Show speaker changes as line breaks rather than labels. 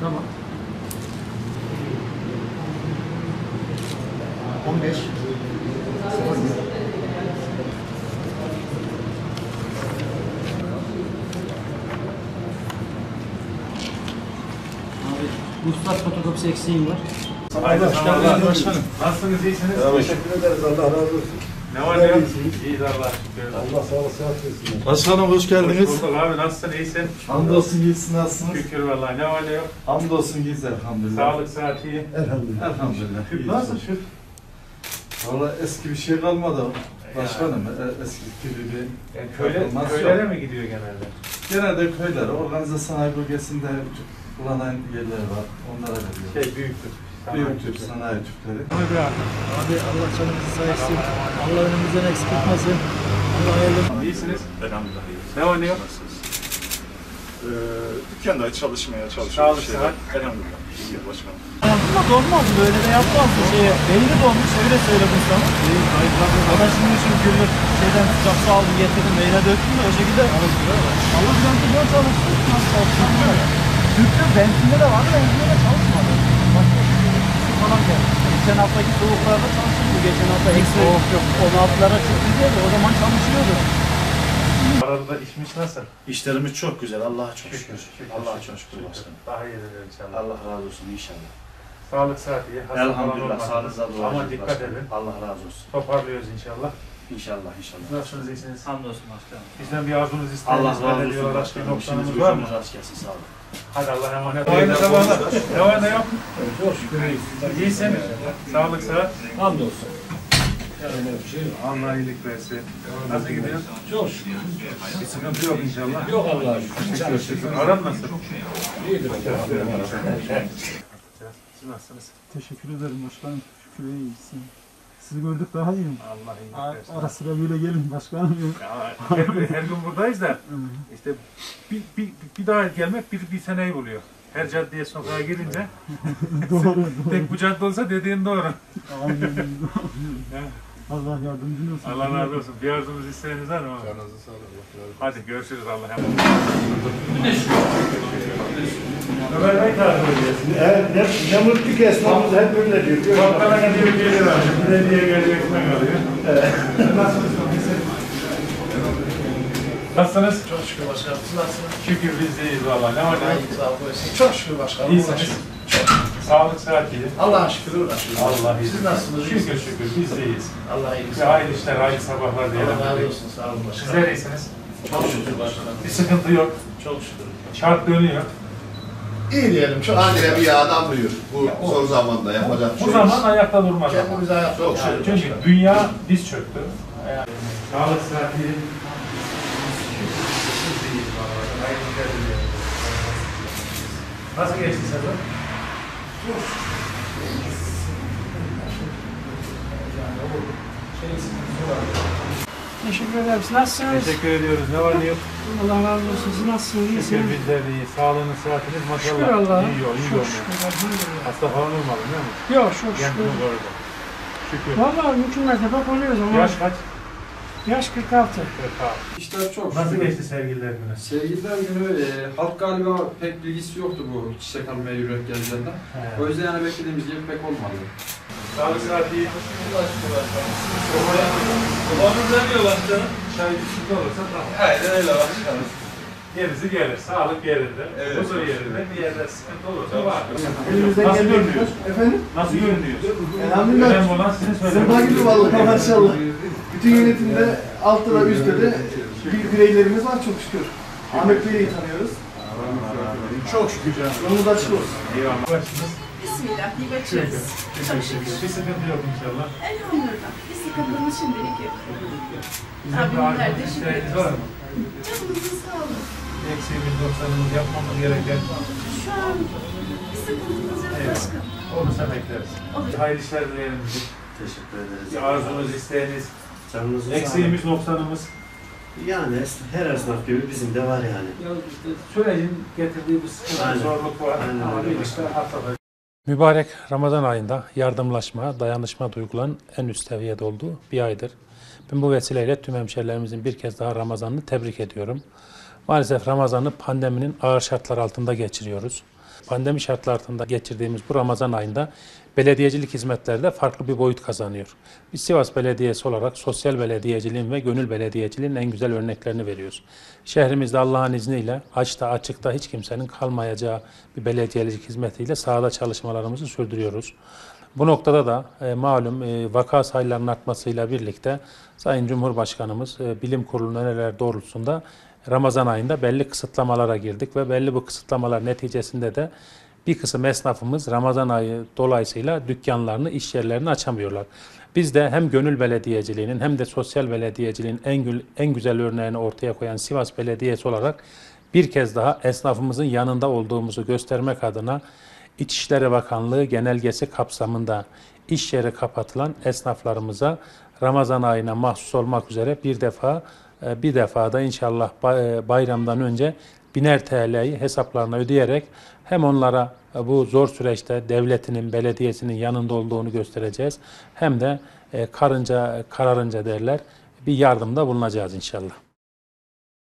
Tamam. 15 01. Ruhsat fotokopisi eksiğim var.
Haydi
Allah başkanım.
Nasılsınız, iyisiniz?
Teşekkür ederiz. Allah razı olsun.
Ne var ne yok? İyiyiz Allah'a şükür.
Allah sağlık sıhhat versin.
Başkanım hoş geldiniz.
Hoş bulduk abi, nasılsın, iyisin?
Hamdolsun iyisin, nasılsınız?
Şükür vallahi, ne var ne yok?
Hamdolsun iyiyiz elhamdülillah.
Sağlık, sıhhat iyi.
Elhamdülillah.
Elhamdülillah.
Şükür,
iyiyiz.
nasıl şükür?
Valla eski bir şey kalmadı başkanım. Eski gibi bir
Köylere mi gidiyor genelde?
Genelde köyler, organize sanayi bölgesinde kullanan yerler var. Onlara veriyor.
Büyüktür.
Büyük Türk sanayi tüpleri.
Abi Allah canımızı sağ etsin. Allah önümüzden eksik etmesin. Allah hayırlı.
İyisiniz?
Elhamdülillah iyiyiz.
Ne var ne yok?
Nasılsınız? Dükkanda çalışmaya
Sağlık,
çalışıyoruz.
sıhhat.
Elhamdülillah. İyi başkanım.
Yapma olmaz böyle de yapmazdı şeye. Belli de olmuş öyle söyledim sana. Adam şimdi şu günlük şeyden sıcak su aldı getirdim meyve döktüm de o şekilde. Allah can biliyor çalıştım. Nasıl çalıştım? Türk'te benzinde de vardı, benzinde de çalışmadı. Başka su falan geldi. Geçen haftaki soğuklarda çalıştım. Geçen hafta eksi 16'lara çıktı diye de o zaman çalışıyordu.
Arada işmiş nasıl?
İşlerimiz çok güzel. Allah'a çok şükür. Allah'a çok şükür
Şükür.
başkanım.
Daha iyi eder inşallah.
Allah razı olsun inşallah.
Sağlık, sıhhat iyi. Hasta falan
Elhamdülillah
olmadınız.
sağlığınıza dua
Ama
edin
dikkat
başkanım.
edin.
Allah razı olsun.
Toparlıyoruz inşallah.
İnşallah inşallah.
Nasılsınız, iyisiniz?
Hamdolsun başkanım.
Bizden bir arzunuz
Allah
isteğiniz
razı
var
olsun
ediyorlar. Bir
başkanım. İşiniz
noksanımız var mı?
gücünüz rast gelsin. Sağ olun.
Hadi Allah'a emanet olun. Aynı zamanda ne var ne yok?
Çok şükür iyiyiz.
İyisin. Sağlık, sıhhat.
Hamdolsun.
Allah iyilik versin. Nasıl gidiyor?
Çok şükür.
Bir sıkıntı yok inşallah.
Yok Allah'a şükür.
Şükür. Aran nasıl?
İyidir hocam.
Siz nasılsınız?
Teşekkür ederim başkanım. Şükür iyisin. Sizi gördük daha iyiyim.
Allah iyilik versin.
Ara sıra böyle gelin başkanım.
Ya, her gün buradayız da işte bir daha gelmek bir seneyi buluyor. Her caddeye sokağa girince
Doğru.
tek bu cadde olsa dediğin doğru.
Aynen. Allah yardımcın olsun.
Allah razı olsun. Bir arzunuz isteğiniz var mı?
Canınızı sağlık.
Hadi görüşürüz Allah'a emanet. Ömer Bey takip ediyorsun.
Ne mutlu ki esnafımız hep böyle diyor.
Bakkala gidiyor geliyor abi. Bir de diye geliyor ekmek alıyor. Nasılsınız? Nasılsınız?
Çok şükür başkanım. Siz nasılsınız?
Şükür biz de iyiyiz valla. Ne var ne yok?
Sağ olun. Çok şükür başkanım.
İyisiniz. Sağlık, sıhhat iyi.
Allah'a şükür uğraşıyoruz.
Allah iyilik.
Siz nasılsınız?
Şükür şükür biz de iyiyiz.
Allah iyilik.
Ve hayırlı işler, hayırlı sabahlar diyelim.
Allah razı olsun. Sağ olun başkanım.
Sizler iyisiniz.
Çok şükür başkanım.
Bir sıkıntı yok.
Çok şükür.
Çark dönüyor.
İyi diyelim. Çok
Anne bir yağdan buyur. Bu son zamanda yapacak
Bu
şey.
zaman ayakta durmaz.
kendimize ayakta
Çok
oluşuyoruz.
Çünkü dünya diz çöktü. Sağlık, sıhhat iyi. Biz de iyiyiz vallahi. Hayırlı işler diliyorum. Nasıl geçti sezon?
Teşekkür ederim. Siz nasılsınız?
Teşekkür ediyoruz. Ne var ne yok?
Allah razı olsun. Siz nasılsınız?
Şükür
İyisiniz?
bizler de iyi. Sağlığınız, sıhhatiniz maşallah.
Şükür Allah'a.
İyi yol, iyi
Çok
yol.
şükür. Elhamdülillah.
Hasta falan olmadı değil mi?
Yok çok
Kendini
şükür.
korudu. Şükür.
Vallahi mümkün mertebe oluyoruz ama
Yaş kaç?
yaş 46.
46.
İşler çok
Nasıl
şükür.
geçti sevgililer günü?
Sevgililer günü halk galiba pek bilgisi yoktu bu çiçek almaya yürek geldiğinde. O yüzden yani beklediğimiz gibi pek olmadı.
Sağlık, sıhhat iyi. Babamız ne diyor başkanım? Çay üstünde olursa tamam.
Aynen öyle başkanım.
Gerisi gelir. Sağlık yerinde. Huzur yerinde. Bir yerde sıkıntı olursa var.
Elimizden
Nasıl
geliyor.
görünüyor?
Efendim?
Nasıl görünüyor?
Elhamdülillah.
Önemli olan sizin
Zımba
söylemeniz.
gibi vallahi maşallah. Bütün yönetimde altta da üstte de bireylerimiz var çok şükür. Ahmet Bey'i tanıyoruz.
Çok şükür canım.
Yolunuz açık olsun.
Eyvallah. Başınız.
Bismillah, iyi bakıyoruz. Çok şükür.
Bir sıkıntı yok inşallah.
Elhamdülillah. Bir sıkıntımız şimdilik yok.
Bizim
Rabbim
de
nerede
acil
şükür
isteğiniz var mı?
Canımızın sağlığı.
Eksiğimiz, doksanımız yapmamız gereken
Şu an bir sıkıntımız yok
Evet.
başkanım.
olursa bekleriz.
Olur.
Hayırlı işler dileyelim bize.
Teşekkür ederiz.
Bir arzunuz, isteğiniz,
Canınızı
eksiğimiz, noksanımız.
Yani her esnaf gibi bizim de var yani.
Ya işte sürecin getirdiği bir sıkıntı,
Aynen.
zorluk var.
Aynen
Ama
öyle
bir işte
başkanım.
haftada. Mübarek Ramazan ayında yardımlaşma, dayanışma duyguların en üst seviyede olduğu bir aydır. Ben bu vesileyle tüm hemşehrilerimizin bir kez daha Ramazan'ını tebrik ediyorum. Maalesef Ramazan'ı pandeminin ağır şartlar altında geçiriyoruz. Pandemi şartlarında geçirdiğimiz bu Ramazan ayında belediyecilik hizmetleri de farklı bir boyut kazanıyor. Biz Sivas Belediyesi olarak sosyal belediyeciliğin ve gönül belediyeciliğin en güzel örneklerini veriyoruz. Şehrimizde Allah'ın izniyle açta açıkta hiç kimsenin kalmayacağı bir belediyecilik hizmetiyle sahada çalışmalarımızı sürdürüyoruz. Bu noktada da malum vaka sayılarının artmasıyla birlikte Sayın Cumhurbaşkanımız Bilim Kurulu'nun önerileri doğrultusunda Ramazan ayında belli kısıtlamalara girdik ve belli bu kısıtlamalar neticesinde de bir kısım esnafımız Ramazan ayı dolayısıyla dükkanlarını, iş yerlerini açamıyorlar. Biz de hem gönül belediyeciliğinin hem de sosyal belediyeciliğin en güzel örneğini ortaya koyan Sivas Belediyesi olarak bir kez daha esnafımızın yanında olduğumuzu göstermek adına İçişleri Bakanlığı genelgesi kapsamında iş yeri kapatılan esnaflarımıza Ramazan ayına mahsus olmak üzere bir defa da inşallah bayramdan önce 1000'er TL'yi hesaplarına ödeyerek hem onlara bu zor süreçte devletinin, belediyesinin yanında olduğunu göstereceğiz hem de karınca kararınca derler bir yardımda bulunacağız inşallah.